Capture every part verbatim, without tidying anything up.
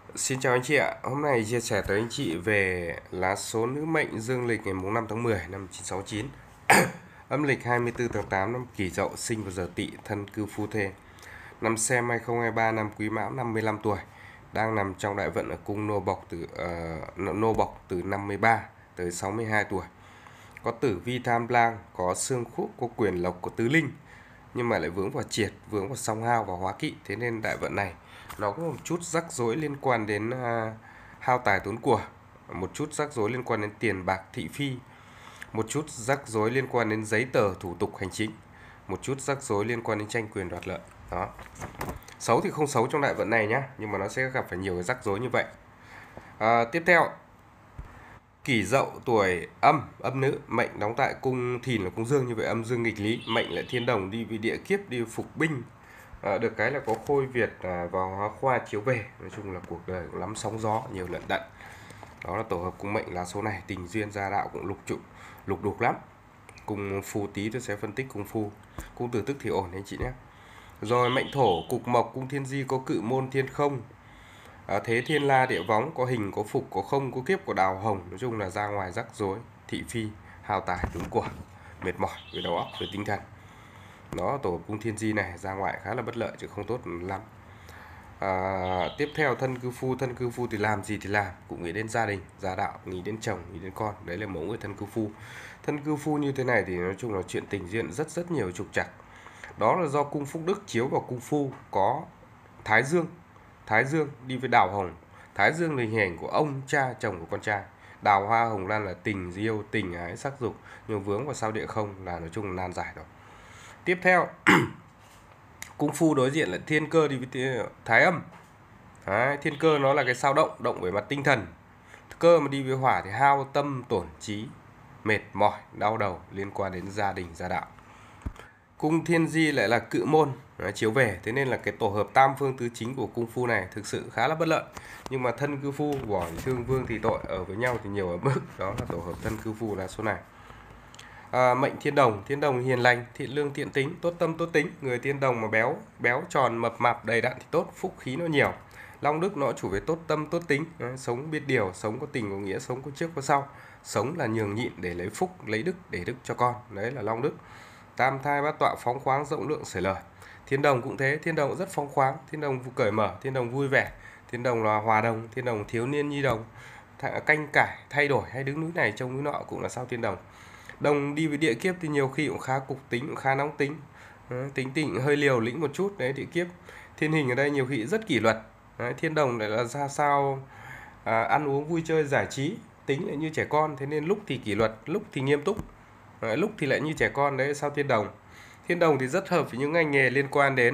Xin chào anh chị ạ. Hôm nay chia sẻ tới anh chị về lá số nữ mệnh dương lịch ngày năm tháng mười năm một nghìn chín trăm sáu mươi chín. Âm lịch hai mươi tư tháng tám năm Kỷ Dậu, sinh vào giờ Tỵ, thân cư Phu Thê. Năm Xem hai không hai ba, năm Quý Mão, năm mươi lăm tuổi. Đang nằm trong đại vận ở cung Nô Bộc từ uh, Nô Bộc từ năm mươi ba tới sáu mươi hai tuổi. Có tử vi tham lang, có xương khúc, có quyền lộc, có tứ linh, nhưng mà lại vướng vào triệt, vướng vào song hao và hóa kỵ. Thế nên đại vận này nó có một chút rắc rối liên quan đến uh, hao tài tốn của, một chút rắc rối liên quan đến tiền bạc thị phi, một chút rắc rối liên quan đến giấy tờ thủ tục hành chính, một chút rắc rối liên quan đến tranh quyền đoạt lợi. Đó, xấu thì không xấu trong đại vận này nhá, nhưng mà nó sẽ gặp phải nhiều cái rắc rối như vậy. À, tiếp theo, Kỷ Dậu tuổi âm, âm nữ, mệnh đóng tại cung Thìn là cung dương, như vậy âm dương nghịch lý. Mệnh lại thiên đồng, đi vì địa kiếp, đi phục binh. À, được cái là có khôi Việt à, vào hóa khoa chiếu về. Nói chung là cuộc đời cũng lắm sóng gió, nhiều lận đận. Đó là tổ hợp cung mệnh lá số này. Tình duyên gia đạo cũng lục trụ, lục đục lắm. Cung Phu Tý tôi sẽ phân tích cung Phu. Cung Tử Tức thì ổn anh chị nhé. Rồi mệnh thổ, cục mộc, cung Thiên Di có cự môn thiên không, à, thế thiên la địa võng, có hình, có phục, có không, có kiếp, có đào hồng. Nói chung là ra ngoài rắc rối, thị phi, hao tài tốn của, mệt mỏi về đầu óc, về tinh thần. Đó, tổ hợp cung Thiên Di này ra ngoài khá là bất lợi chứ không tốt lắm. À, tiếp theo thân cư phu, thân cư phu thì làm gì thì làm, cũng nghĩ đến gia đình, gia đạo, nghĩ đến chồng, nghĩ đến con. Đấy là mẫu người thân cư phu. Thân cư phu như thế này thì nói chung là chuyện tình duyên rất rất nhiều trục trặc. Đó là do cung Phúc Đức chiếu vào cung phu có Thái Dương. Thái Dương đi với đào hồng. Thái Dương là hình ảnh của ông cha chồng của con trai. Đào hoa hồng lan là tình yêu, tình ái, sắc dục, nhưng vướng vào sao địa không là nói chung là nan giải rồi. Tiếp theo, cung phu đối diện là thiên cơ đi với thái âm. Đấy, thiên cơ nó là cái sao động, động về mặt tinh thần. Cơ mà đi với hỏa thì hao tâm tổn trí, mệt mỏi, đau đầu liên quan đến gia đình, gia đạo. Cung Thiên Di lại là cự môn, đấy, chiếu về. Thế nên là cái tổ hợp tam phương tứ chính của cung phu này thực sự khá là bất lợi. Nhưng mà thân cư phu, vỏ thương vương thì tội, ở với nhau thì nhiều ở mức. Đó là tổ hợp thân cư phu là số này. À, mệnh thiên đồng, thiên đồng hiền lành, thiện lương, thiện tính, tốt tâm, tốt tính. Người thiên đồng mà béo, béo tròn, mập mạp, đầy đặn thì tốt, phúc khí nó nhiều. Long đức nó chủ về tốt tâm, tốt tính, đấy, sống biết điều, sống có tình có nghĩa, sống có trước có sau. Sống là nhường nhịn để lấy phúc, lấy đức để đức cho con. Đấy là long đức. Tam thai bát tọa, phóng khoáng, rộng lượng, sởi lời. Thiên đồng cũng thế, thiên đồng cũng rất phóng khoáng, thiên đồng cởi mở, thiên đồng vui vẻ, thiên đồng là hòa đồng, thiên đồng thiếu niên nhi đồng, canh cải, thay đổi hay đứng núi này trông núi nọ cũng là sao thiên đồng. Đồng đi với địa kiếp thì nhiều khi cũng khá cục tính, cũng khá nóng tính, tính tình hơi liều lĩnh một chút. Đấy, địa kiếp. Thiên hình ở đây nhiều khi rất kỷ luật. Đấy, thiên đồng lại là ra sao à, ăn uống vui chơi giải trí, tính lại như trẻ con, thế nên lúc thì kỷ luật, lúc thì nghiêm túc, à, lúc thì lại như trẻ con. Đấy sao thiên đồng. Thiên đồng thì rất hợp với những ngành nghề liên quan đến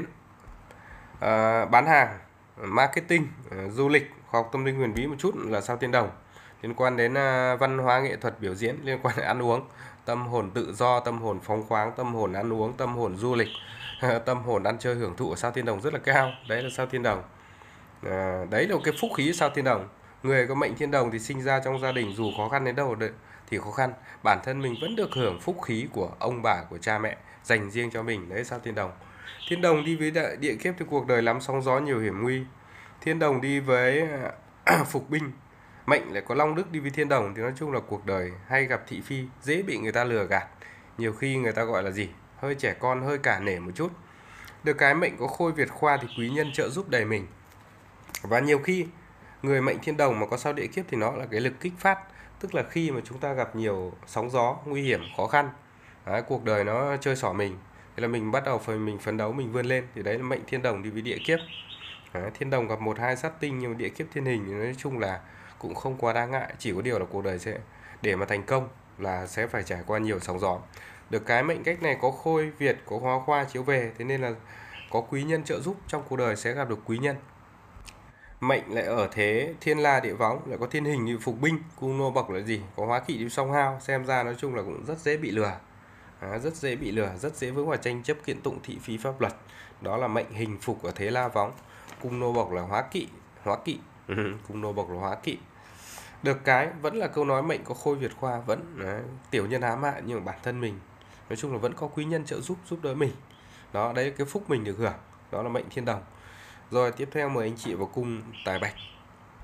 à, bán hàng, marketing, à, du lịch, khoa học tâm linh huyền bí một chút là sao thiên đồng. Liên quan đến à, văn hóa nghệ thuật biểu diễn, liên quan đến ăn uống, tâm hồn tự do, tâm hồn phóng khoáng, tâm hồn ăn uống, tâm hồn du lịch, tâm hồn ăn chơi hưởng thụ ở sao thiên đồng rất là cao. Đấy là sao thiên đồng. À, đấy là cái phúc khí sao thiên đồng. Người có mệnh thiên đồng thì sinh ra trong gia đình dù khó khăn đến đâu thì khó khăn, bản thân mình vẫn được hưởng phúc khí của ông bà, của cha mẹ dành riêng cho mình. Đấy sao thiên đồng. Thiên đồng đi với địa kiếp thì cuộc đời lắm sóng gió, nhiều hiểm nguy. Thiên đồng đi với phục binh, mệnh lại có long đức đi với thiên đồng thì nói chung là cuộc đời hay gặp thị phi, dễ bị người ta lừa gạt, nhiều khi người ta gọi là gì, hơi trẻ con, hơi cả nể một chút. Được cái mệnh có khôi Việt khoa thì quý nhân trợ giúp đầy mình. Và nhiều khi người mệnh thiên đồng mà có sao địa kiếp thì nó là cái lực kích phát, tức là khi mà chúng ta gặp nhiều sóng gió, nguy hiểm, khó khăn, đấy, cuộc đời nó chơi xỏ mình, thế là mình bắt đầu phải mình phấn đấu, mình vươn lên, thì đấy là mệnh thiên đồng đi với địa kiếp. Đấy, thiên đồng gặp một hai sát tinh nhưng mà địa kiếp thiên hình thì nói chung là cũng không quá đáng ngại, chỉ có điều là cuộc đời sẽ để mà thành công là sẽ phải trải qua nhiều sóng gió. Được cái mệnh cách này có khôi Việt, có hóa khoa chiếu về, thế nên là có quý nhân trợ giúp, trong cuộc đời sẽ gặp được quý nhân. Mệnh lại ở thế thiên la địa võng, lại có thiên hình như phục binh, cung Nô Bộc là gì, có hóa kỵ đi song hao, xem ra nói chung là cũng rất dễ bị lừa. À, rất dễ bị lừa, rất dễ vướng vào tranh chấp kiện tụng thị phi pháp luật. Đó là mệnh hình phục ở thế la võng, cung Nô Bộc là hóa kỵ, hóa kỵ, cung Nô Bộc là hóa kỵ. Được cái vẫn là câu nói mệnh có khôi Việt khoa, vẫn đấy, tiểu nhân ám hại nhưng mà bản thân mình nói chung là vẫn có quý nhân trợ giúp, giúp đỡ mình. Đó, đấy cái phúc mình được hưởng, đó là mệnh thiên đồng. Rồi tiếp theo mời anh chị vào cung tài bạch.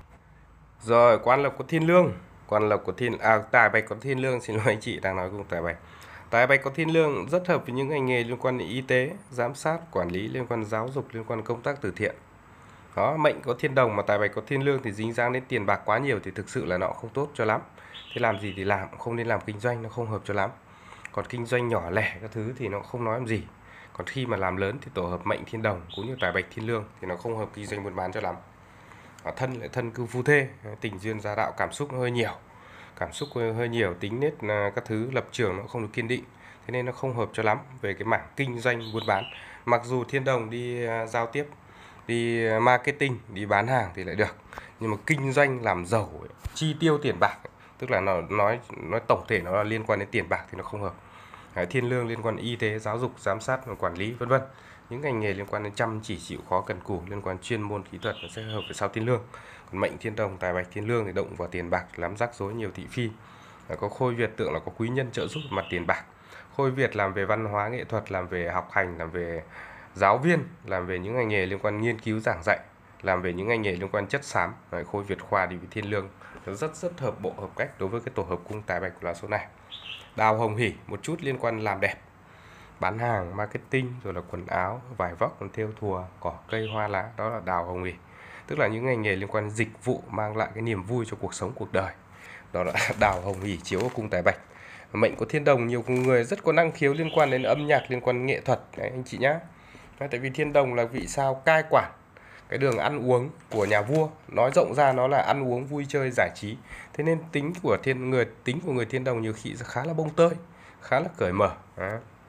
Rồi, quan lộc của thiên lương, quan lộc của thiên à tài bạch của thiên lương, xin lỗi anh chị đang nói cùng tài bạch. Tài bạch có thiên lương rất hợp với những ngành nghề liên quan đến y tế, giám sát, quản lý, liên quan đến giáo dục, liên quan đến công tác từ thiện. Đó, mệnh có thiên đồng mà tài bạch có thiên lương thì dính dáng đến tiền bạc quá nhiều thì thực sự là nó không tốt cho lắm. Thế làm gì thì làm, không nên làm kinh doanh, nó không hợp cho lắm. Còn kinh doanh nhỏ lẻ các thứ thì nó không nói làm gì. Còn khi mà làm lớn thì tổ hợp mệnh thiên đồng cũng như tài bạch thiên lương thì nó không hợp kinh doanh buôn bán cho lắm. Ở thân lại thân cư phu thê, tình duyên gia đạo cảm xúc nó hơi nhiều. Cảm xúc hơi nhiều, tính nết các thứ lập trường nó không được kiên định. Thế nên nó không hợp cho lắm về cái mảng kinh doanh buôn bán. Mặc dù thiên đồng đi giao tiếp, đi marketing, đi bán hàng thì lại được. Nhưng mà kinh doanh làm giàu, chi tiêu tiền bạc, tức là nó nói nói tổng thể nó là liên quan đến tiền bạc thì nó không hợp. Thiên lương liên quan đến y tế, giáo dục, giám sát, quản lý vân vân. Những ngành nghề liên quan đến chăm chỉ chịu khó cần cù, liên quan chuyên môn kỹ thuật nó sẽ hợp với sao thiên lương. Còn mệnh thiên đồng tài bạch thiên lương thì động vào tiền bạc, lắm rắc rối nhiều thị phi. Có khôi Việt tượng là có quý nhân trợ giúp mặt tiền bạc. Khôi Việt làm về văn hóa nghệ thuật, làm về học hành, làm về giáo viên, làm về những ngành nghề liên quan nghiên cứu giảng dạy, làm về những ngành nghề liên quan chất xám. Khôi Việt khoa đi với thiên lương nó rất rất hợp bộ hợp cách đối với cái tổ hợp cung tài bạch của lá số này. Đào hồng hỷ một chút liên quan làm đẹp, bán hàng, marketing, rồi là quần áo, vải vóc, còn thêu thùa, cỏ cây, hoa lá, đó là đào hồng hỷ. Tức là những ngành nghề liên quan đến dịch vụ mang lại cái niềm vui cho cuộc sống cuộc đời. Đó là đào hồng hỷ chiếu ở cung tài bạch. Mệnh của thiên đồng nhiều người rất có năng khiếu liên quan đến âm nhạc, liên quan đến nghệ thuật đấy anh chị nhá. Tại vì thiên đồng là vị sao cai quản cái đường ăn uống của nhà vua, nói rộng ra nó là ăn uống vui chơi giải trí. Thế nên tính của thiên người tính của người thiên đồng nhiều khi khá là bông tơi, khá là cởi mở. Đó.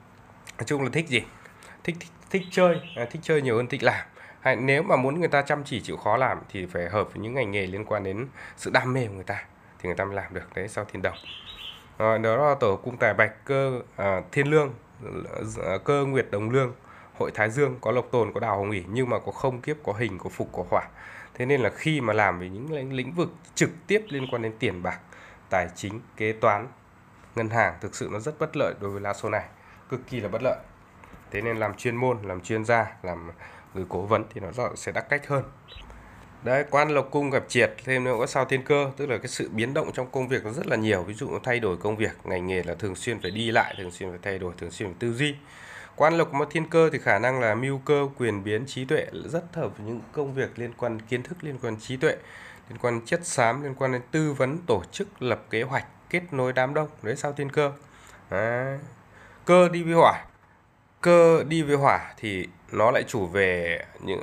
Nói chung là thích gì? Thích thích, thích chơi, à, thích chơi nhiều hơn thích làm. Hay nếu mà muốn người ta chăm chỉ chịu khó làm thì phải hợp với những ngành nghề liên quan đến sự đam mê của người ta thì người ta mới làm được. Đấy, sao thiên đồng. Rồi, đó là tổ cung tài bạch cơ à, thiên lương, cơ nguyệt đồng lương, hội thái dương, có lộc tồn, có đào hồng ỷ, nhưng mà có không kiếp, có hình, có phục, có hỏa. Thế nên là khi mà làm về những lĩnh vực trực tiếp liên quan đến tiền bạc, tài chính, kế toán, ngân hàng, thực sự nó rất bất lợi đối với lá số này, cực kỳ là bất lợi. Thế nên làm chuyên môn, làm chuyên gia, làm người cố vấn thì nó sẽ đắc cách hơn. Đấy, quan lộc cung gặp triệt, thêm nữa có sao thiên cơ, tức là cái sự biến động trong công việc nó rất là nhiều. Ví dụ nó thay đổi công việc, ngành nghề là thường xuyên phải đi lại, thường xuyên phải thay đổi, thường xuyên phải tư duy. Quan lộc mà thiên cơ thì khả năng là mưu cơ, quyền biến, trí tuệ, rất hợp với những công việc liên quan kiến thức, liên quan trí tuệ, liên quan chất xám, liên quan đến tư vấn, tổ chức, lập kế hoạch, kết nối đám đông. Đấy, sao thiên cơ. Đấy. Cơ đi với hỏa, cơ đi với hỏa thì nó lại chủ về những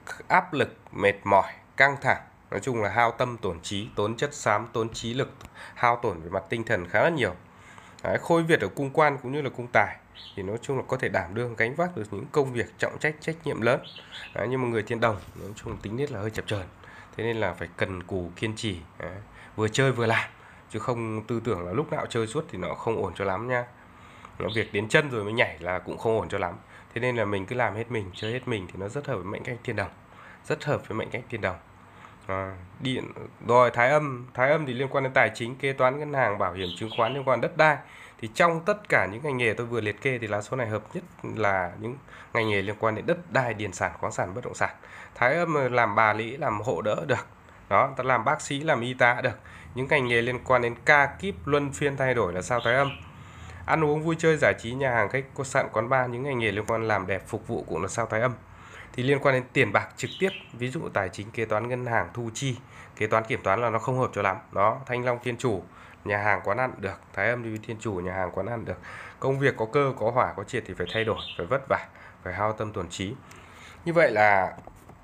áp lực, mệt mỏi, căng thẳng, nói chung là hao tâm tổn trí, tốn chất xám, tốn trí lực, hao tổn về mặt tinh thần khá là nhiều. Đấy, khôi Việt ở cung quan cũng như là cung tài thì nói chung là có thể đảm đương gánh vác được những công việc trọng trách, trách nhiệm lớn. Đấy, nhưng mà người thiên đồng nói chung tính nết là hơi chập chờn, thế nên là phải cần cù kiên trì. Đấy, vừa chơi vừa làm chứ không tư tưởng là lúc nào chơi suốt thì nó không ổn cho lắm nha. Nó việc đến chân rồi mới nhảy là cũng không ổn cho lắm. Thế nên là mình cứ làm hết mình, chơi hết mình thì nó rất hợp với mệnh cách thiên đồng, rất hợp với mệnh cách thiên đồng. À, điện rồi thái âm, thái âm thì liên quan đến tài chính, kế toán, ngân hàng, bảo hiểm, chứng khoán, liên quan đến đất đai. Thì trong tất cả những ngành nghề tôi vừa liệt kê thì lá số này hợp nhất là những ngành nghề liên quan đến đất đai, điền sản, khoáng sản, bất động sản. Thái âm làm bà lý, làm hộ đỡ được. Đó, ta làm bác sĩ, làm y tá được. Những ngành nghề liên quan đến ca kíp luân phiên thay đổi là sao thái âm. Ăn uống vui chơi giải trí, nhà hàng, khách sạn, quán bar, những ngành nghề liên quan làm đẹp, phục vụ cũng là sao thái âm. Thì liên quan đến tiền bạc trực tiếp, ví dụ tài chính, kế toán, ngân hàng, thu chi, kế toán, kiểm toán là nó không hợp cho lắm. Đó, thanh long thiên chủ, nhà hàng quán ăn được, thái âm đi thiên chủ, nhà hàng quán ăn được. Công việc có cơ, có hỏa, có triệt thì phải thay đổi, phải vất vả, phải hao tâm tổn trí. Như vậy là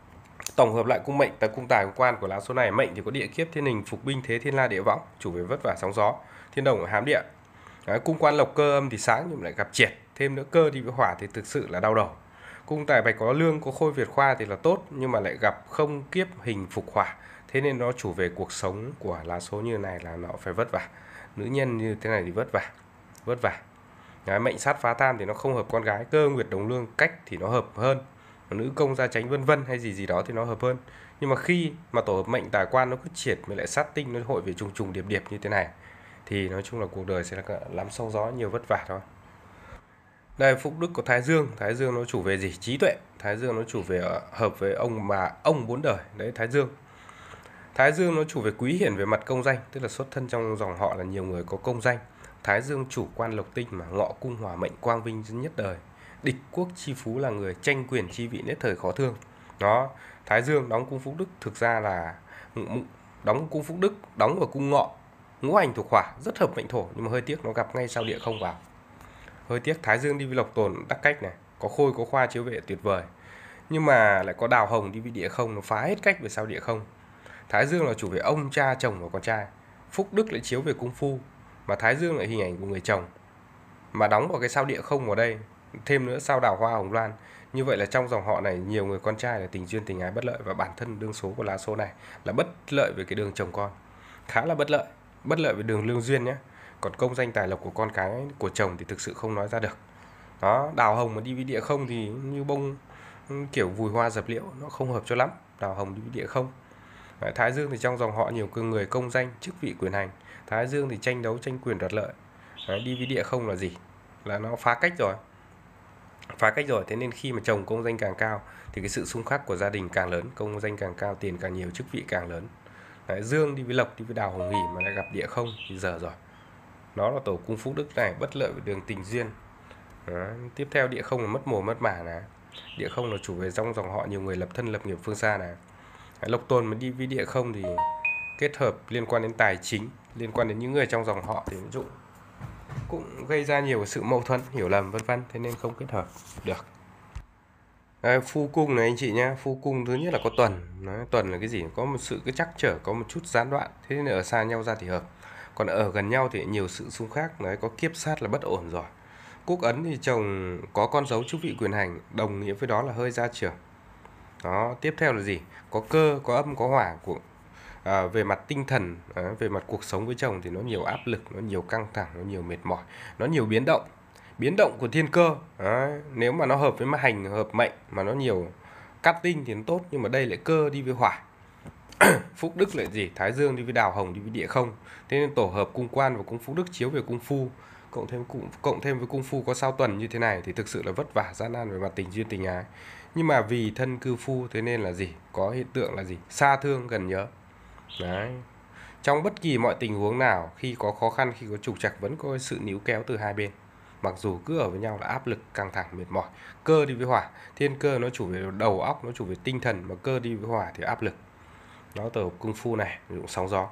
tổng hợp lại cung mệnh, tại cung tài cung quan của lá số này. Mệnh thì có địa kiếp, thiên hình, phục binh, thế thiên la, địa võng, chủ về vất vả sóng gió, thiên đồng ở hám địa. Đấy, cung quan lộc cơ âm thì sáng nhưng lại gặp triệt, thêm nữa cơ đi với hỏa thì thực sự là đau đầu. Cung tài bạch có lương, có khôi Việt khoa thì là tốt, nhưng mà lại gặp không kiếp, hình, phục hỏa, thế nên nó chủ về cuộc sống của lá số như này là nó phải vất vả. Nữ nhân như thế này thì vất vả, vất vả. Đấy, mệnh sát phá tham thì nó không hợp con gái, cơ nguyệt đồng lương cách thì nó hợp hơn, nữ công gia chánh vân vân hay gì gì đó thì nó hợp hơn. Nhưng mà khi mà tổ hợp mệnh tài quan nó cứ triệt với lại sát tinh, nó hội về trùng trùng điệp điệp như thế này thì nói chung là cuộc đời sẽ là lắm sóng gió, nhiều vất vả thôi. Đây, phúc đức của Thái Dương, Thái Dương nó chủ về gì? Trí tuệ. Thái Dương nó chủ về hợp với ông mà ông bốn đời, đấy Thái Dương. Thái dương nó chủ về quý hiển về mặt công danh, tức là xuất thân trong dòng họ là nhiều người có công danh. Thái dương chủ quan lộc tinh mà ngọ cung hỏa mệnh quang vinh nhất đời. Địch quốc chi phú là người tranh quyền chi vị nhất thời khó thương. Đó, Thái dương đóng cung Phúc Đức thực ra là đóng cung Phúc Đức, đóng ở cung Ngọ, ngũ hành thuộc hỏa, rất hợp mệnh thổ, nhưng mà hơi tiếc nó gặp ngay sao địa không vào. Hơi tiếc. Thái dương đi với lộc tồn đắc cách này, có khôi có khoa chiếu vệ tuyệt vời. Nhưng mà lại có đào hồng đi với địa không, nó phá hết cách về sao địa không. Thái dương là chủ về ông, cha, chồng và con trai. Phúc Đức lại chiếu về cung phu, mà Thái dương lại hình ảnh của người chồng, mà đóng vào cái sao địa không vào đây, thêm nữa sao đào hoa hồng loan. Như vậy là trong dòng họ này nhiều người con trai là tình duyên tình ái bất lợi, và bản thân đương số của lá số này là bất lợi về cái đường chồng con, khá là bất lợi, bất lợi về đường lương duyên nhé. Còn công danh tài lộc của con cái của chồng thì thực sự không nói ra được. Đó, đào hồng mà đi với địa không thì như bông kiểu vùi hoa dập liễu, nó không hợp cho lắm. Đào hồng đi với địa không. Đấy, Thái dương thì trong dòng họ nhiều người công danh, chức vị, quyền hành. Thái dương thì tranh đấu, tranh quyền, đoạt lợi. Đấy, đi với địa không là gì? Là nó phá cách rồi. Phá cách rồi, thế nên khi mà chồng công danh càng cao thì cái sự xung khắc của gia đình càng lớn, công danh càng cao, tiền càng nhiều, chức vị càng lớn. Đấy, dương đi với lộc, đi với đào hồng nghỉ mà lại gặp địa không thì giờ rồi. Nó là tổ cung Phúc Đức này, bất lợi về đường tình duyên. Đó, tiếp theo địa không là mất mùa mất mả này. Địa không là chủ về trong dòng họ nhiều người lập thân lập nghiệp phương xa này. Lộc tồn mà đi với địa không thì kết hợp liên quan đến tài chính, liên quan đến những người trong dòng họ thì cũng cũng gây ra nhiều sự mâu thuẫn, hiểu lầm vân vân, thế nên không kết hợp được. Đây, phu cung này anh chị nhé, phu cung thứ nhất là có tuần. Đấy, tuần là cái gì? Có một sự cái trắc trở, có một chút gián đoạn, thế nên ở xa nhau ra thì hợp. Còn ở gần nhau thì nhiều sự xung khắc, đấy, có kiếp sát là bất ổn rồi. Quốc ấn thì chồng có con dấu chức vị quyền hành, đồng nghĩa với đó là hơi gia trưởng. Đó, tiếp theo là gì? Có cơ, có âm, có hỏa của à, về mặt tinh thần, à, về mặt cuộc sống với chồng thì nó nhiều áp lực, nó nhiều căng thẳng, nó nhiều mệt mỏi, nó nhiều biến động. Biến động của thiên cơ. Đấy, nếu mà nó hợp với mặt hành, hợp mệnh mà nó nhiều cát tinh thì nó tốt, nhưng mà đây lại cơ đi với hỏa. Phúc Đức lại gì? Thái dương đi với đào hồng, đi với địa không. Thế nên tổ hợp cung quan và cung Phúc Đức chiếu về cung phu, cộng thêm cộng thêm với cung phu có sao tuần như thế này thì thực sự là vất vả gian nan về mặt tình duyên tình ái. Nhưng mà vì thân cư phu thế nên là gì? Có hiện tượng là gì? Xa thương gần nhớ. Đấy. Trong bất kỳ mọi tình huống nào, khi có khó khăn, khi có trục trặc vẫn có sự níu kéo từ hai bên. Mặc dù cứ ở với nhau là áp lực, căng thẳng, mệt mỏi. Cơ đi với hỏa, thiên cơ nó chủ về đầu óc, nó chủ về tinh thần, mà cơ đi với hỏa thì áp lực. Nó tổ cung phu này, ví dụ sóng gió.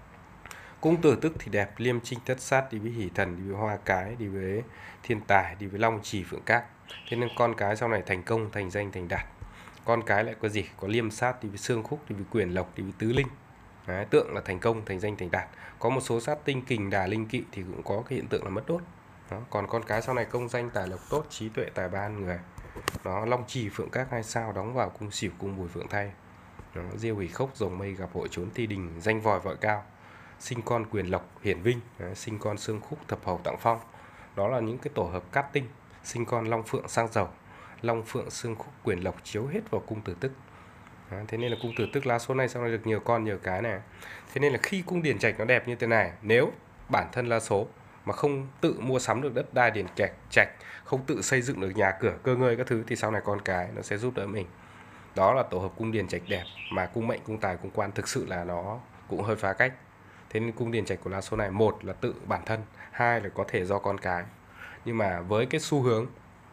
Cung tử tức thì đẹp, liêm trinh thất sát, đi với hỷ thần, đi với hoa cái, đi với thiên tài, đi với long trì phượng cát. Thế nên con cái sau này thành công, thành danh, thành đạt. Con cái lại có gì? Có liêm sát, đi với xương khúc, đi với quyền lộc, đi với tứ linh. Đấy, tượng là thành công, thành danh, thành đạt. Có một số sát tinh kình, đà, linh kỵ thì cũng có cái hiện tượng là mất đốt. Đó. Còn con cái sau này công danh, tài lộc tốt, trí tuệ, tài ba người. Đó, long trì phượng các hai sao đóng vào cung xỉu, cung mùi phượng thay. Đó, diêu hỷ khốc, rồng mây gặp hội trốn thi đình, danh vòi vợ cao. Sinh con quyền lộc hiển vinh. Đấy, sinh con xương khúc thập hầu tặng phong. Đó là những cái tổ hợp cát tinh. Sinh con long phượng sang dầu, long phượng xương khúc quyền lộc chiếu hết vào cung tử tức. Đó, thế nên là cung tử tức lá số này sau này được nhiều con nhiều cái này. Thế nên là khi cung điển trạch nó đẹp như thế này, nếu bản thân lá số mà không tự mua sắm được đất đai điển trạch trạch, không tự xây dựng được nhà cửa cơ ngơi các thứ thì sau này con cái nó sẽ giúp đỡ mình. Đó là tổ hợp cung điển trạch đẹp, mà cung mệnh, cung tài, cung quan thực sự là nó cũng hơi phá cách. Thế nên cung điển trạch của lá số này, một là tự bản thân, hai là có thể do con cái. Nhưng mà với cái xu hướng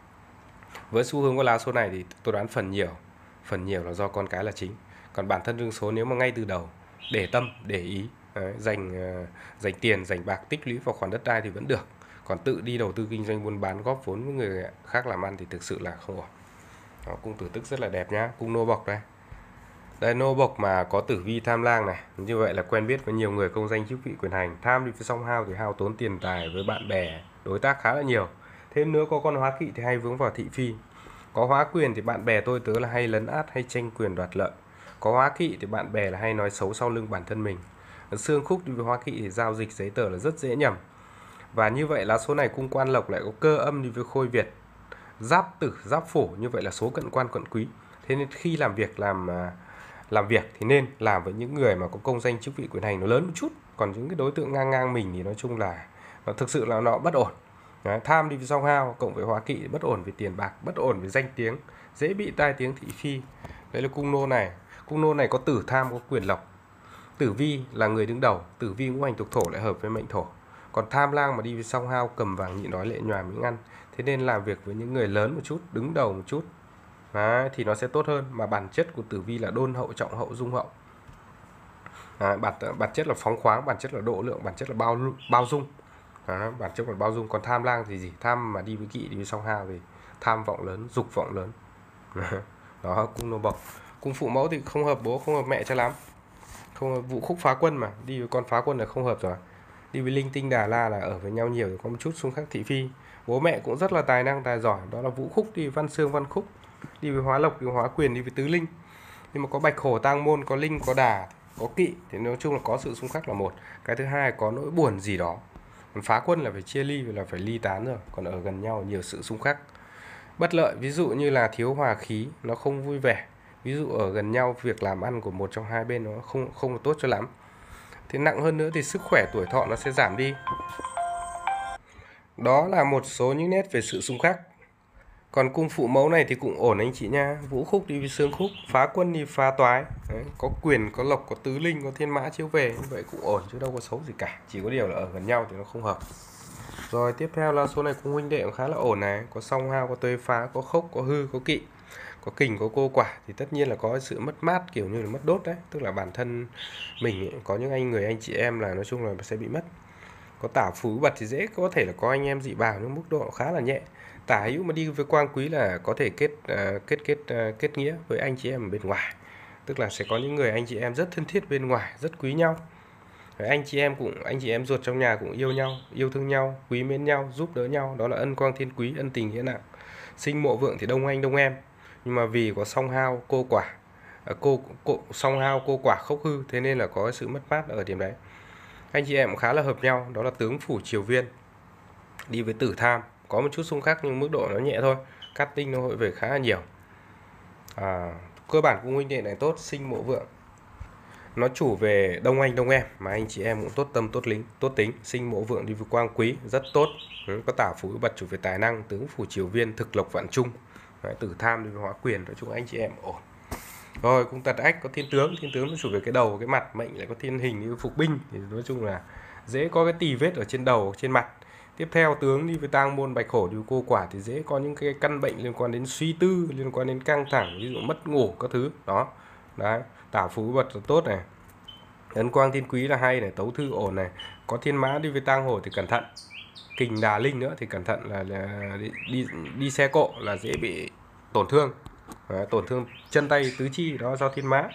với xu hướng của lá số này thì tôi đoán phần nhiều phần nhiều là do con cái là chính. Còn bản thân đương số nếu mà ngay từ đầu để tâm, để ý, đấy, dành dành tiền, dành bạc tích lũy vào khoản đất đai thì vẫn được. Còn tự đi đầu tư kinh doanh buôn bán góp vốn với người khác làm ăn thì thực sự là không ổn. Đó, cung tử tức rất là đẹp nhá. Cung nô bộc đây. Đây, nô bộc mà có tử vi tham lang này, như vậy là quen biết với nhiều người công danh chức vị quyền hành. Tham đi với song hao thì hao tốn tiền tài với bạn bè, đối tác khá là nhiều. Thêm nữa có con hóa kỵ thì hay vướng vào thị phi. Có hóa quyền thì bạn bè tôi tớ là hay lấn át, hay tranh quyền đoạt lợi. Có hóa kỵ thì bạn bè là hay nói xấu sau lưng bản thân mình. Xương khúc đi với hóa kỵ thì giao dịch giấy tờ là rất dễ nhầm. Và như vậy lá số này cung quan lộc lại có cơ âm đi với khôi Việt, giáp tử, giáp phổ, như vậy là số cận quan cận quý. Thế nên khi làm việc làm làm việc thì nên làm với những người mà có công danh chức vị quyền hành nó lớn một chút. Còn những cái đối tượng ngang ngang mình thì nói chung là nó thực sự là nó bất ổn. Đấy, tham đi với song hao cộng với hóa kỵ, bất ổn về tiền bạc, bất ổn về danh tiếng, dễ bị tai tiếng thị phi. Đấy là cung nô này. Cung nô này có tử tham, có quyền lộc. Tử vi là người đứng đầu, tử vi ngũ hành thuộc thổ lại hợp với mệnh thổ. Còn tham lang mà đi với song hao, cầm vàng nhịn đói lệ nhòa miếng ăn. Thế nên làm việc với những người lớn một chút, đứng đầu một chút, đấy, thì nó sẽ tốt hơn. Mà bản chất của tử vi là đôn hậu, trọng hậu, dung hậu. Đấy, bản, bản chất là phóng khoáng, bản chất là độ lượng, bản chất là bao bao dung. Đấy, bản chất là bao dung. Còn tham lang thì gì? Tham mà đi với kỵ, đi với song hao thì tham vọng lớn, dục vọng lớn. Đó, cung nô bộc. Cung phụ mẫu thì không hợp bố, không hợp mẹ cho lắm. Không hợp vũ khúc phá quân mà, đi với con phá quân là không hợp rồi. Đi với linh tinh đà la là ở với nhau nhiều thì có một chút xung khắc thị phi. Bố mẹ cũng rất là tài năng, tài giỏi, đó là vũ khúc, đi văn xương văn khúc. Đi với hóa lộc, đi với hóa quyền, đi với tứ linh. Nhưng mà có bạch hổ tang môn, có linh, có đà, có kỵ thì nói chung là có sự xung khắc là một. Cái thứ hai có nỗi buồn gì đó. Còn phá quân là phải chia ly, là phải ly tán rồi. Còn ở gần nhau nhiều sự xung khắc. Bất lợi ví dụ như là thiếu hòa khí, nó không vui vẻ. Ví dụ ở gần nhau việc làm ăn của một trong hai bên nó không không được tốt cho lắm. Thế nặng hơn nữa thì sức khỏe tuổi thọ nó sẽ giảm đi. Đó là một số những nét về sự xung khắc. Còn cung phụ mẫu này thì cũng ổn anh chị nha. Vũ khúc đi với xương khúc, phá quân đi phá toái. Đấy, có quyền, có lộc, có tứ linh, có thiên mã chiếu về. Như vậy cũng ổn chứ đâu có xấu gì cả. Chỉ có điều là ở gần nhau thì nó không hợp. Rồi tiếp theo là số này cung huynh đệ cũng khá là ổn này. Có song hao, có tuế phá, có khốc, có hư, có kỵ. Có kình, có cô quả thì tất nhiên là có sự mất mát kiểu như là mất đốt đấy. Tức là bản thân mình ấy, có những anh người anh chị em là nói chung là sẽ bị mất. Có tả phú bật thì dễ có thể là có anh em dị bào nhưng mức độ khá là nhẹ. Tả hữu mà đi với quang quý là có thể kết uh, kết kết uh, kết nghĩa với anh chị em ở bên ngoài. Tức là sẽ có những người anh chị em rất thân thiết bên ngoài, rất quý nhau. Rồi anh chị em cũng anh chị em ruột trong nhà cũng yêu nhau, yêu thương nhau, quý mến nhau, giúp đỡ nhau, đó là ân quang thiên quý, ân tình nghĩa nặng. Sinh mộ vượng thì đông anh đông em. Nhưng mà vì có song hao cô quả, cô, cô song hao cô quả khốc hư, thế nên là có sự mất mát ở điểm đấy. Anh chị em cũng khá là hợp nhau, đó là tướng phủ triều viên đi với tử tham, có một chút xung khắc nhưng mức độ nó nhẹ thôi. Cát tinh nó hội về khá là nhiều. À, cơ bản cung huynh đệ này tốt. Sinh mộ vượng nó chủ về đông anh đông em, mà anh chị em cũng tốt tâm, tốt lính, tốt tính. Sinh mộ vượng đi với quang quý rất tốt. Có tả phủ bật chủ về tài năng, tướng phủ triều viên thực lộc vạn trung. Đấy, tử tham đi với hóa quyền, nói chung anh chị em ổn. Rồi cung tật ách có thiên tướng, thiên tướng nó chủ về cái đầu, cái mặt. Mệnh lại có thiên hình như phục binh thì nói chung là dễ có cái tì vết ở trên đầu, trên mặt. Tiếp theo tướng đi với tang môn bạch hổ đi với cô quả thì dễ có những cái căn bệnh liên quan đến suy tư, liên quan đến căng thẳng, ví dụ mất ngủ các thứ đó. Đấy, tả phú vật là tốt này, ấn quang thiên quý là hay này, tấu thư ổn này. Có thiên mã đi với tang hổ thì cẩn thận. Kình đà linh nữa thì cẩn thận là, là đi, đi đi xe cộ là dễ bị tổn thương. Đấy, tổn thương chân tay tứ chi đó do thiên mã.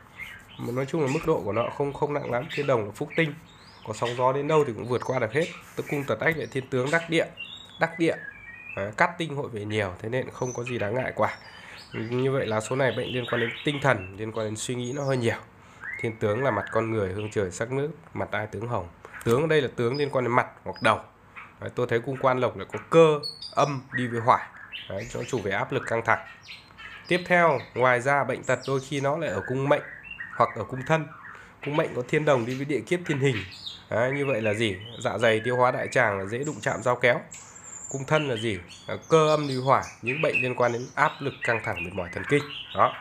Mà nói chung là mức độ của nó không không nặng lắm. Thiên đồng là phúc tinh, có sóng gió đến đâu thì cũng vượt qua được hết. Tức cung tật ách lại thiên tướng đắc địa, đắc địa. Đấy, cát tinh hội về nhiều, thế nên không có gì đáng ngại quả. Như vậy là số này bệnh liên quan đến tinh thần, liên quan đến suy nghĩ nó hơi nhiều. Thiên tướng là mặt con người, hương trời sắc nước, mặt ai tướng hồng. Tướng ở đây là tướng liên quan đến mặt hoặc đầu. Đấy, tôi thấy cung quan lộc lại có cơ âm đi với hỏa. Đấy, cho chủ về áp lực căng thẳng. Tiếp theo, ngoài ra bệnh tật đôi khi nó lại ở cung mệnh hoặc ở cung thân. Cung mệnh có thiên đồng đi với địa kiếp thiên hình. Đấy, như vậy là gì? Dạ dày tiêu hóa đại tràng là dễ đụng chạm dao kéo. Cung thân là gì? Là cơ âm đi hỏa, những bệnh liên quan đến áp lực căng thẳng mệt mỏi thần kinh. Đó.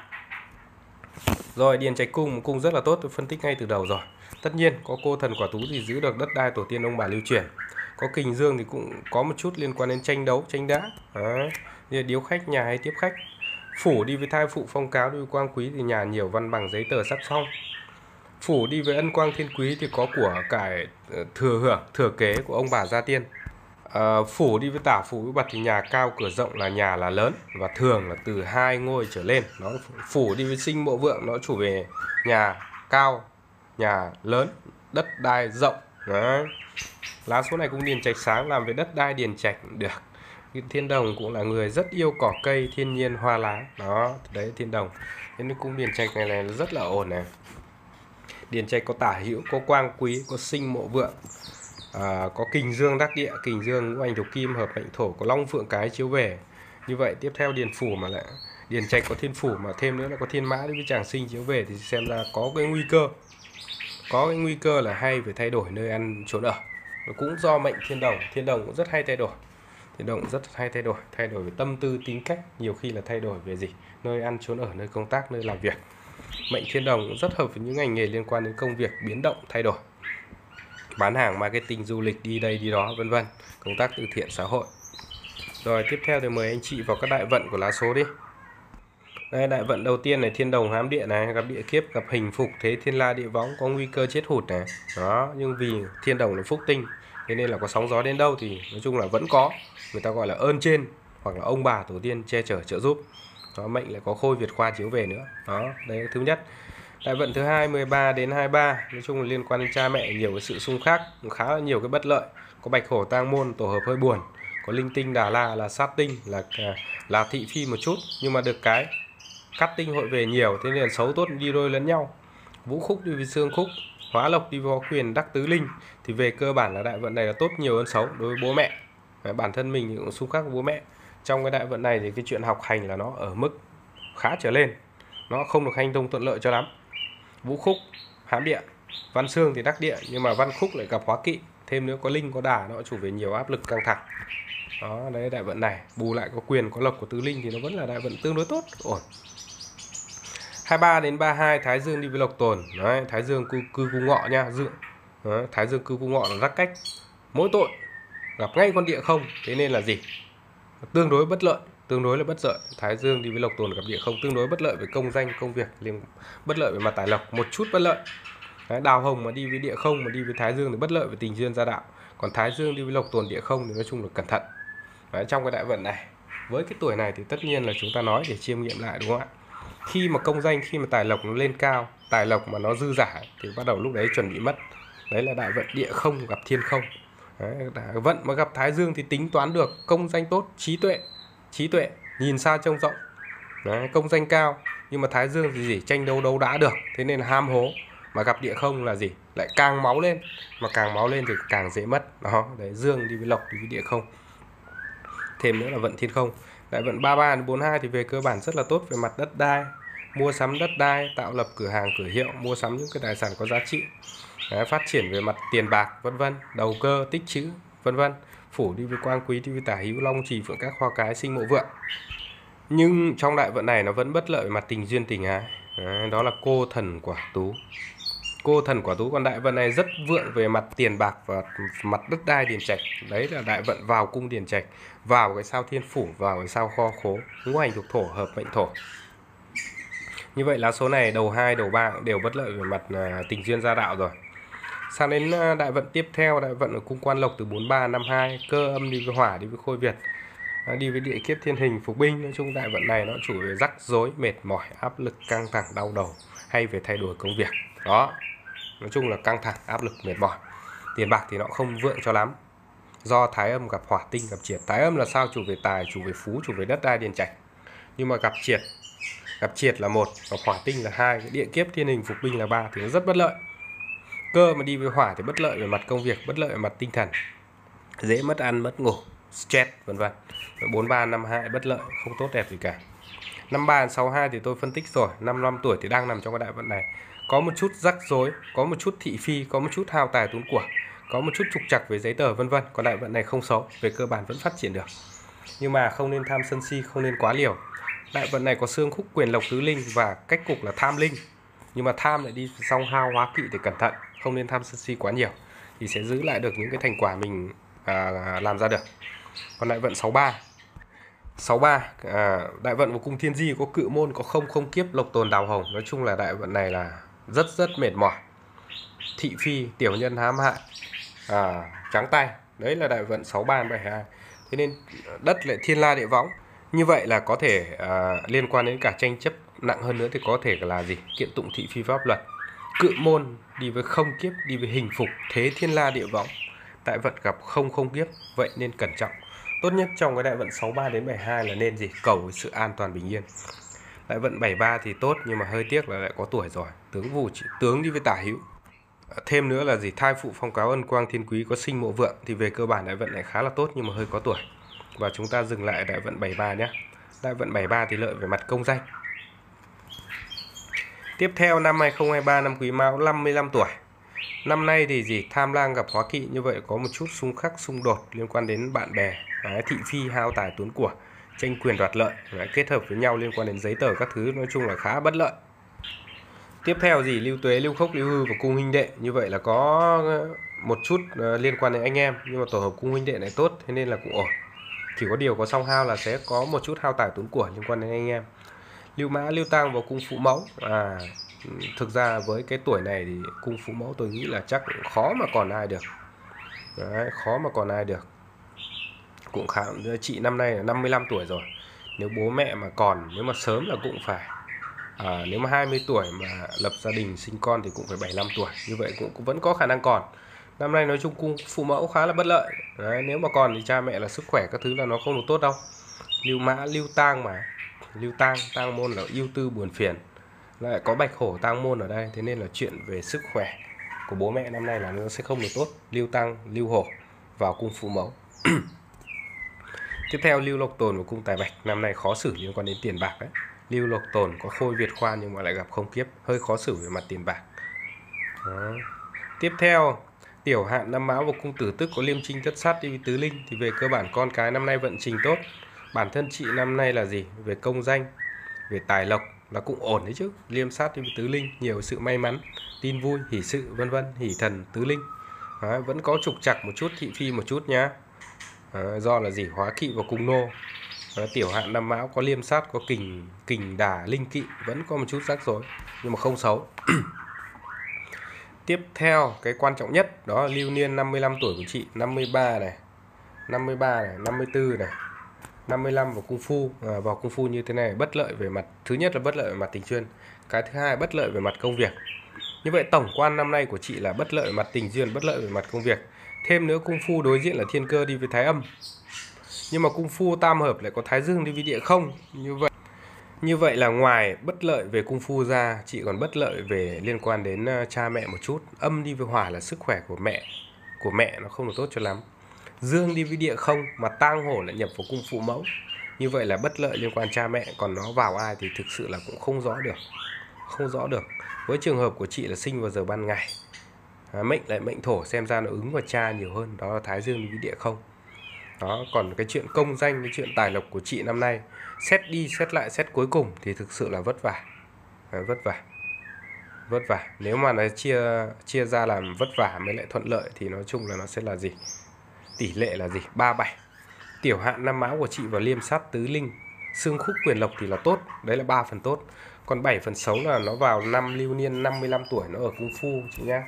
Rồi điền trạch cung, cung rất là tốt, tôi phân tích ngay từ đầu rồi. Tất nhiên có cô thần quả tú thì giữ được đất đai tổ tiên ông bà lưu truyền. Có kình dương thì cũng có một chút liên quan đến tranh đấu, tranh đá. Đấy. Như điếu khách nhà hay tiếp khách. Phủ đi với thai phụ phong cáo đi với quang quý thì nhà nhiều văn bằng giấy tờ sắc phong. Phủ đi với ân quang thiên quý thì có của cải thừa hưởng, thừa kế của ông bà gia tiên. À, phủ đi với tả phủ với bật thì nhà cao cửa rộng là nhà là lớn và thường là từ hai ngôi trở lên. Nó phủ đi với sinh mộ vượng nó chủ về nhà cao, nhà lớn, đất đai rộng. Đấy. Lá số này cũng điền trạch sáng, làm về đất đai điền trạch được. Thiên đồng cũng là người rất yêu cỏ cây, thiên nhiên, hoa lá. Đó, đấy thiên đồng. Thế nên cung điền trạch này, này rất là ổn này. Điền trạch có tả hữu, có quang quý, có sinh mộ vượng. À, có kình dương đắc địa, kình dương ngũ hành thuộc kim hợp mệnh thổ, có long phượng cái chiếu về. Như vậy tiếp theo điền phủ mà lại điền trạch có thiên phủ mà thêm nữa là có thiên mã đối với chàng sinh chiếu về thì xem ra có cái nguy cơ. Có cái nguy cơ là hay phải thay đổi nơi ăn trốn ở. Nó cũng do mệnh thiên đồng, thiên đồng cũng rất hay thay đổi. Thiên đồng cũng rất hay thay đổi, thay đổi về tâm tư tính cách, nhiều khi là thay đổi về gì? Nơi ăn trốn ở, nơi công tác, nơi làm việc. Mệnh thiên đồng cũng rất hợp với những ngành nghề liên quan đến công việc biến động, thay đổi, bán hàng, marketing, du lịch, đi đây đi đó, vân vân, công tác từ thiện xã hội. Rồi tiếp theo thì mời anh chị vào các đại vận của lá số đi. Đây, đại vận đầu tiên này, thiên đồng hám địa này, gặp địa kiếp, gặp hình phục, thế thiên la địa võng, có nguy cơ chết hụt này. Đó, nhưng vì thiên đồng là phúc tinh, thế nên là có sóng gió đến đâu thì nói chung là vẫn có, người ta gọi là ơn trên hoặc là ông bà tổ tiên che chở trợ giúp. Đó, mệnh lại có khôi Việt khoa chiếu về nữa. Đó, đấy là thứ nhất. Đại vận thứ hai, mười ba đến hai mươi ba, nói chung là liên quan đến cha mẹ, nhiều cái sự xung khắc, khá là nhiều cái bất lợi. Có bạch hổ tang môn, tổ hợp hơi buồn, có linh tinh đà la là sát tinh, là là thị phi một chút, nhưng mà được cái cắt tinh hội về nhiều, thế nên là xấu tốt đi đôi lẫn nhau. Vũ khúc đi với xương khúc, hóa lộc đi với hóa quyền, đắc tứ linh, thì về cơ bản là đại vận này là tốt nhiều hơn xấu đối với bố mẹ. Đấy, bản thân mình thì cũng xung khắc với bố mẹ. Trong cái đại vận này thì cái chuyện học hành là nó ở mức khá trở lên, nó không được hành thông thuận lợi cho lắm. Vũ khúc hám địa, văn xương thì đắc địa, nhưng mà văn khúc lại gặp hóa kỵ, thêm nữa có linh có đà, nó chủ về nhiều áp lực căng thẳng. Đó, đấy đại vận này, bù lại có quyền có lộc của tứ linh thì nó vẫn là đại vận tương đối tốt, ổn. hai mươi ba đến ba mươi hai, thái dương đi với lộc tồn. Đấy, thái dương cư cư cung ngọ nha, dương. Đấy, thái dương cư cung ngọ là rắc cách, mỗi tội gặp ngay con địa không, thế nên là gì? Tương đối bất lợi, tương đối là bất lợi. Thái dương đi với lộc tồn gặp địa không, tương đối bất lợi với công danh, công việc, liền bất lợi về mặt tài lộc, một chút bất lợi. Đấy, đào hồng mà đi với địa không mà đi với thái dương thì bất lợi về tình duyên gia đạo. Còn thái dương đi với lộc tồn địa không thì nói chung là cẩn thận. Đấy, trong cái đại vận này, với cái tuổi này thì tất nhiên là chúng ta nói để chiêm nghiệm lại, đúng không ạ? Khi mà công danh, khi mà tài lộc nó lên cao, tài lộc mà nó dư giả thì bắt đầu lúc đấy chuẩn bị mất. Đấy là đại vận địa không gặp thiên không. Đấy, vận mà gặp thái dương thì tính toán được, công danh tốt, trí tuệ, trí tuệ, nhìn xa trông rộng. Đấy, công danh cao, nhưng mà thái dương thì gì? Tranh đấu đấu đã được, thế nên là ham hố. Mà gặp địa không là gì? Lại càng máu lên, mà càng máu lên thì càng dễ mất. Đó, đấy, dương đi với lộc đi với địa không. Thêm nữa là vận thiên không. Đại vận ba mươi ba đến bốn mươi hai thì về cơ bản rất là tốt về mặt đất đai, mua sắm đất đai, tạo lập cửa hàng cửa hiệu, mua sắm những cái tài sản có giá trị. Đấy, phát triển về mặt tiền bạc vân vân, đầu cơ tích trữ vân vân. Phủ đi với quang quý, đi với tả hữu, long trì, phượng các, hoa cái, sinh mộ vượng. Nhưng trong đại vận này nó vẫn bất lợi về mặt tình duyên tình ái. Đấy, đó là cô thần quả tú. Cô thần quả tú. Còn đại vận này rất vượng về mặt tiền bạc và mặt đất đai điền trạch. Đấy là đại vận vào cung điền trạch, vào cái sao thiên phủ, vào cái sao kho khố, ngũ hành thuộc thổ, hợp mệnh thổ. Như vậy lá số này đầu hai, đầu ba đều bất lợi về mặt tình duyên gia đạo rồi. Sang đến đại vận tiếp theo, đại vận ở cung quan lộc từ bốn mươi ba năm mươi hai, cơ âm đi với hỏa, đi với khôi Việt, đi với địa kiếp thiên hình phục binh. Nói chung đại vận này nó chủ về rắc rối, mệt mỏi, áp lực, căng thẳng, đau đầu, hay về thay đổi công việc. Đó, nói chung là căng thẳng, áp lực, mệt mỏi. Tiền bạc thì nó không vượng cho lắm, do thái âm gặp hỏa tinh gặp triệt. Thái âm là sao? Chủ về tài, chủ về phú, chủ về đất đai điền trạch. Nhưng mà gặp triệt, gặp triệt là một, gặp hỏa tinh là hai, địa kiếp thiên hình phục binh là ba, thì nó rất bất lợi. Cơ mà đi với hỏa thì bất lợi về mặt công việc, bất lợi về mặt tinh thần, dễ mất ăn mất ngủ, stress vân vân. bốn mươi ba năm mươi hai bất lợi, không tốt đẹp gì cả. năm mươi ba đến sáu mươi hai thì tôi phân tích rồi, năm mươi lăm tuổi thì đang nằm trong cái đại vận này, có một chút rắc rối, có một chút thị phi, có một chút hao tài tốn của, có một chút trục trặc về giấy tờ vân vân. Còn đại vận này không xấu, về cơ bản vẫn phát triển được, nhưng mà không nên tham sân si, không nên quá liều. Đại vận này có xương khúc quyền lộc tứ linh và cách cục là tham linh, nhưng mà tham lại đi song hao hóa kỵ thì cẩn thận, không nên tham sân si quá nhiều thì sẽ giữ lại được những cái thành quả mình à, làm ra được. Còn đại vận sáu mươi ba, sáu mươi ba à, đại vận của cung thiên di có cự môn, có không không kiếp, lộc tồn đào hồng. Nói chung là đại vận này là rất rất mệt mỏi, thị phi, tiểu nhân hãm hại, à, trắng tay. Đấy là đại vận sáu mươi ba đến bảy mươi hai. Thế nên đất lại thiên la địa võng, như vậy là có thể à, liên quan đến cả tranh chấp, nặng hơn nữa thì có thể là gì? Kiện tụng thị phi pháp luật. Cự môn đi với không kiếp, đi với hình phục, thế thiên la địa võng, đại vận gặp không không kiếp, vậy nên cẩn trọng. Tốt nhất trong cái đại vận sáu mươi ba đến bảy mươi hai là nên gì? Cầu sự an toàn bình yên. Đại vận bảy mươi ba thì tốt, nhưng mà hơi tiếc là lại có tuổi rồi, tướng vù tướng đi với tả hữu. Thêm nữa là gì? Thai phụ phong cáo ân quang thiên quý, có sinh mộ vượng, thì về cơ bản đại vận này khá là tốt, nhưng mà hơi có tuổi. Và chúng ta dừng lại đại vận bảy mươi ba nhé. Đại vận bảy mươi ba thì lợi về mặt công danh. Tiếp theo năm hai không hai ba, năm Quý Mão, năm mươi lăm tuổi. Năm nay thì gì? Tham lang gặp hóa kỵ, như vậy có một chút xung khắc, xung đột liên quan đến bạn bè, đấy, thị phi, hao tài tốn của, tranh quyền đoạt lợi, đấy, kết hợp với nhau liên quan đến giấy tờ các thứ, nói chung là khá bất lợi. Tiếp theo gì? Lưu tuế, lưu khốc, lưu hư và cung huynh đệ. Như vậy là có một chút liên quan đến anh em, nhưng mà tổ hợp cung huynh đệ này tốt, thế nên là cũng ổn. Chỉ có điều có song hao là sẽ có một chút hao tài tốn của liên quan đến anh em. Lưu mã, lưu tang vào cung phụ mẫu. À, thực ra với cái tuổi này thì cung phụ mẫu tôi nghĩ là chắc cũng khó mà còn ai được. Đấy, khó mà còn ai được. Cũng khá, chị năm nay là năm mươi lăm tuổi rồi. Nếu bố mẹ mà còn, nếu mà sớm là cũng phải à, nếu mà hai mươi tuổi mà lập gia đình sinh con thì cũng phải bảy mươi lăm tuổi. Như vậy cũng, cũng vẫn có khả năng còn. Năm nay nói chung cung phụ mẫu khá là bất lợi. Đấy, nếu mà còn thì cha mẹ là sức khỏe các thứ là nó không được tốt đâu. Lưu mã, lưu tang mà. Lưu tang, tang môn là ưu tư buồn phiền. Lại có bạch hổ tang môn ở đây, thế nên là chuyện về sức khỏe của bố mẹ năm nay là nó sẽ không được tốt. Lưu tang, lưu hổ vào cung phụ mẫu. Tiếp theo lưu lộc tồn và cung tài bạch, năm nay khó xử liên quan đến tiền bạc đấy. Lưu lộc tồn có khôi Việt khoan nhưng mà lại gặp không kiếp, hơi khó xử về mặt tiền bạc. Đó. Tiếp theo tiểu hạn năm mão và cung tử tức có liêm trinh thất sát đi với tứ linh, thì về cơ bản con cái năm nay vận trình tốt. Bản thân chị năm nay là gì? Về công danh, về tài lộc là cũng ổn đấy chứ. Liêm sát đi với tứ linh, nhiều sự may mắn, tin vui, hỷ sự vân vân, hỷ thần tứ linh. Đó, vẫn có trục trặc một chút, thị phi một chút nhá. Đó, do là gì? Hóa kỵ vào cung nô. Đó, tiểu hạn năm mão có liêm sát, có kình kình đà linh kỵ, vẫn có một chút rắc rối nhưng mà không xấu. Tiếp theo cái quan trọng nhất đó là lưu niên năm mươi lăm tuổi của chị, năm mươi ba này, năm mươi ba này, năm mươi tư này, năm mươi lăm vào cung phu. À, vào cung phu như thế này bất lợi về mặt, thứ nhất là bất lợi về mặt tình duyên, cái thứ hai bất lợi về mặt công việc. Như vậy tổng quan năm nay của chị là bất lợi về mặt tình duyên, bất lợi về mặt công việc. Thêm nữa cung phu đối diện là thiên cơ đi với thái âm. Nhưng mà cung phu tam hợp lại có thái dương đi với địa không. Như vậy Như vậy là ngoài bất lợi về cung phu ra, chị còn bất lợi về liên quan đến cha mẹ một chút. Âm đi với hỏa là sức khỏe của mẹ, của mẹ nó không được tốt cho lắm. Dương đi với địa không mà tang hổ lại nhập vào cung phụ mẫu. Như vậy là bất lợi liên quan cha mẹ, còn nó vào ai thì thực sự là cũng không rõ được. Không rõ được. Với trường hợp của chị là sinh vào giờ ban ngày. À, mệnh lại mệnh thổ, xem ra nó ứng vào cha nhiều hơn, đó là thái dương đi với địa không. Đó, còn cái chuyện công danh, cái chuyện tài lộc của chị năm nay, xét đi xét lại xét cuối cùng thì thực sự là vất vả. À, vất vả. Vất vả. Nếu mà nó chia chia ra làm vất vả mới lại thuận lợi thì nói chung là nó sẽ là gì? Tỷ lệ là gì? ba bảy. Tiểu hạn năm mão của chị vào liêm sát tứ linh, xương khúc quyền lộc thì là tốt, đấy là ba phần tốt. Còn bảy phần xấu là nó vào năm lưu niên năm mươi lăm tuổi, nó ở cung phu chị nhá.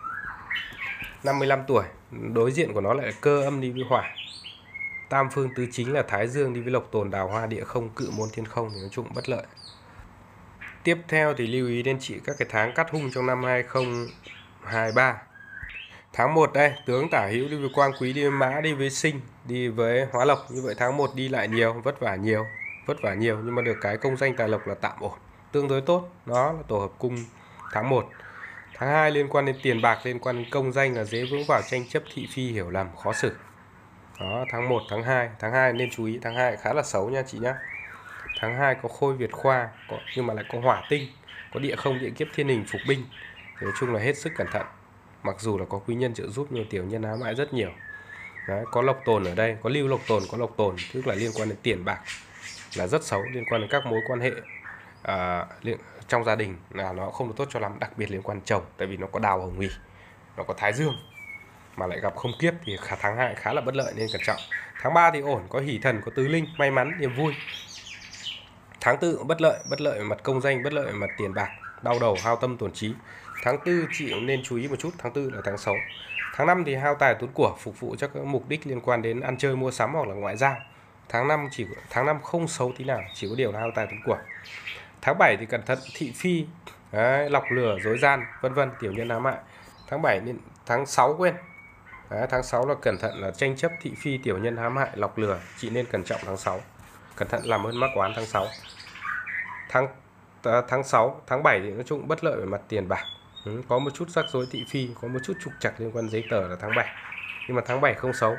năm mươi lăm tuổi, đối diện của nó lại là cơ âm đi với hỏa. Tam phương tứ chính là thái dương đi với lộc tồn, đào hoa địa không, cự môn thiên không, thì nói chung bất lợi. Tiếp theo thì lưu ý đến chị các cái tháng cát hung trong năm hai không hai ba. Tháng một đây, tướng tả hữu đi với quang quý, đi với mã, đi với sinh, đi với hóa lộc. Như vậy tháng một đi lại nhiều, vất vả nhiều, vất vả nhiều nhưng mà được cái công danh tài lộc là tạm ổn, tương đối tốt. Đó là tổ hợp cung tháng một. Tháng hai liên quan đến tiền bạc, liên quan đến công danh là dễ vướng vào tranh chấp, thị phi, hiểu lầm, khó xử. Đó, tháng một, tháng hai, tháng hai nên chú ý, tháng hai khá là xấu nha chị nhá. Tháng hai có khôi Việt khoa, có, nhưng mà lại có hỏa tinh, có địa không, địa kiếp, thiên hình, phục binh. Nói chung là hết sức cẩn thận. Mặc dù là có quý nhân trợ giúp nhưng tiểu nhân ám hại rất nhiều. Đấy, có lộc tồn ở đây, có lưu lộc tồn, có lộc tồn, tức là liên quan đến tiền bạc là rất xấu, liên quan đến các mối quan hệ à, liên, trong gia đình là nó không được tốt cho lắm, đặc biệt liên quan chồng, tại vì nó có đào hồng nghi, nó có thái dương mà lại gặp không kiếp thì khả tháng hai khá là bất lợi nên cẩn trọng. Tháng ba thì ổn, có hỷ thần, có tứ linh, may mắn, niềm vui. Tháng tư bất lợi, bất lợi về mặt công danh, bất lợi về mặt tiền bạc, đau đầu, hao tâm tổn trí. Tháng tư chị cũng nên chú ý một chút, tháng tư là tháng xấu. Tháng năm thì hao tài tốn của, phục vụ cho các mục đích liên quan đến ăn chơi mua sắm hoặc là ngoại giao. Tháng năm chỉ tháng năm không xấu tí nào, chỉ có điều là hao tài tốn của. Tháng bảy thì cẩn thận thị phi, đấy, lọc lừa, dối gian, vân vân, tiểu nhân ám hại. Tháng bảy nên tháng sáu quên. Đấy, tháng sáu là cẩn thận là tranh chấp, thị phi, tiểu nhân hãm hại, lọc lừa, chị nên cẩn trọng tháng sáu. Cẩn thận làm ơn mắc oán tháng sáu. Tháng tháng sáu, tháng bảy thì nói chung bất lợi về mặt tiền bạc. Ừ, có một chút rắc rối thị phi, có một chút trục trặc liên quan giấy tờ là tháng bảy. Nhưng mà tháng bảy không xấu.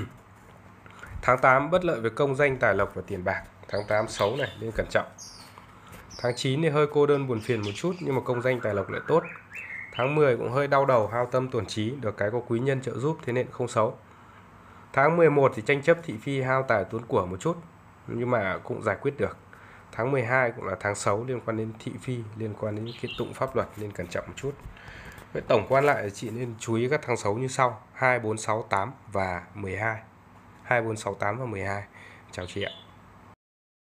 Tháng tám bất lợi về công danh, tài lộc và tiền bạc. Tháng tám xấu này nên cẩn trọng. Tháng chín thì hơi cô đơn buồn phiền một chút nhưng mà công danh tài lộc lại tốt. Tháng mười cũng hơi đau đầu, hao tâm tổn trí, được cái có quý nhân trợ giúp thế nên không xấu. Tháng mười một thì tranh chấp thị phi, hao tài tốn của một chút nhưng mà cũng giải quyết được. Tháng mười hai cũng là tháng xấu liên quan đến thị phi, liên quan đến kiện tụng pháp luật nên cẩn trọng một chút. Vậy tổng quan lại chị nên chú ý các tháng xấu như sau: hai, bốn, sáu, tám và mười hai. hai, bốn, sáu, tám và mười hai. Chào chị ạ.